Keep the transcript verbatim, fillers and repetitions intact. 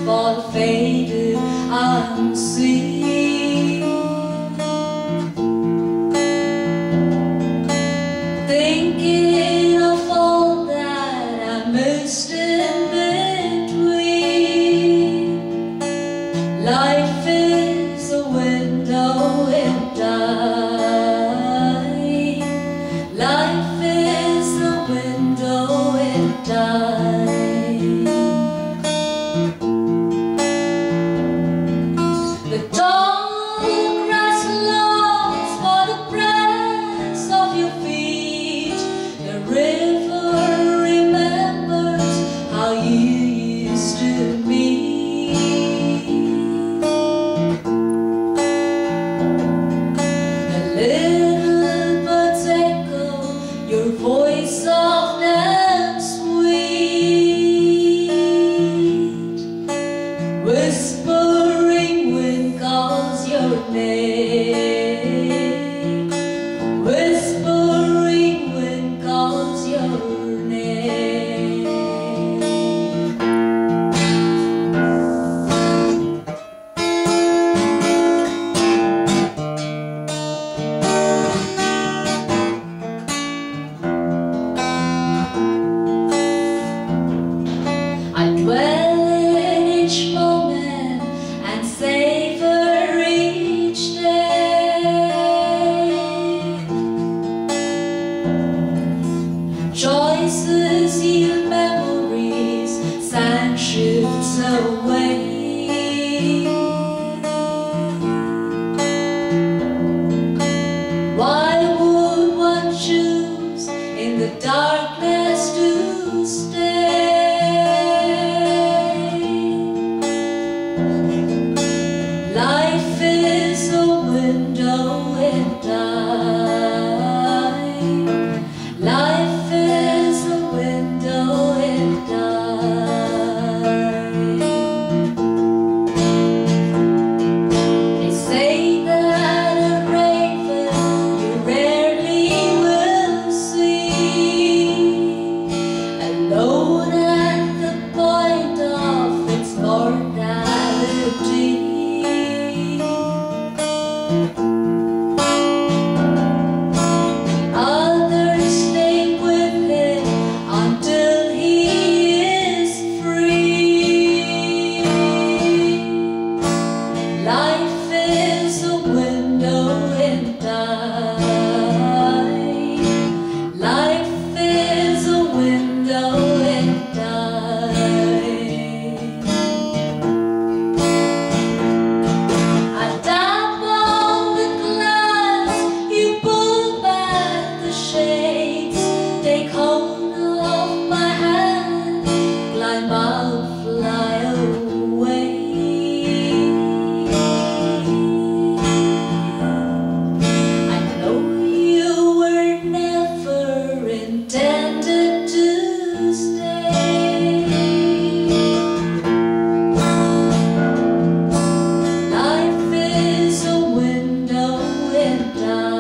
fall faded unseen. Thinking of all that I missed in between. Life is a window in time. Life is a window in time. The tall grass longs for the press of your feet. The river remembers how you used to meet. The little birds echo your voice soft and sweet. Whispering wind calls your name. Whispering wind calls your name. I dwell in each moment and savor each day. Choices yield memories, sand shoots away. Why would one choose in the darkness to stay? Life is a window in time. Life is a window in time. They say that a raven you rarely will see, alone at the point of its mortality. Others stay with him until he is free. Life is a window in time. Life is a window in time. I tap on the glass, you pull back the shades, take hold of my hand, climb out, fly away. I know you were never intended to stay. Life is a window in time.